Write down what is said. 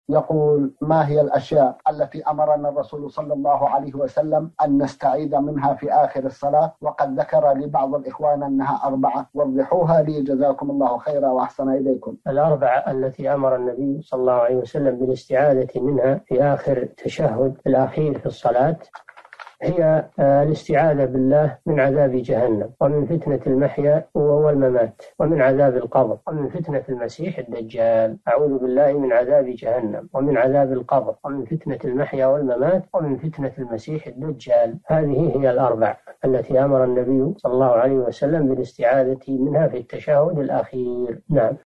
يقول: ما هي الأشياء التي أمرنا الرسول صلى الله عليه وسلم أن نستعيذ منها في آخر الصلاة؟ وقد ذكر لي بعض الإخوان أنها 4، وضحوها لي جزاكم الله خيرا وأحسن إليكم. ال4 التي أمر النبي صلى الله عليه وسلم بالاستعاذة منها في آخر التشهد الأخير في الصلاة هي الاستعاذة بالله من عذاب جهنم، ومن فتنة المحيا والممات، ومن عذاب القبر، ومن فتنة المسيح الدجال. أعوذ بالله من عذاب جهنم، ومن عذاب القبر، ومن فتنة المحيا والممات، ومن فتنة المسيح الدجال. هذه هي ال4 التي أمر النبي صلى الله عليه وسلم بالاستعاذة منها في التشهد الأخير. نعم.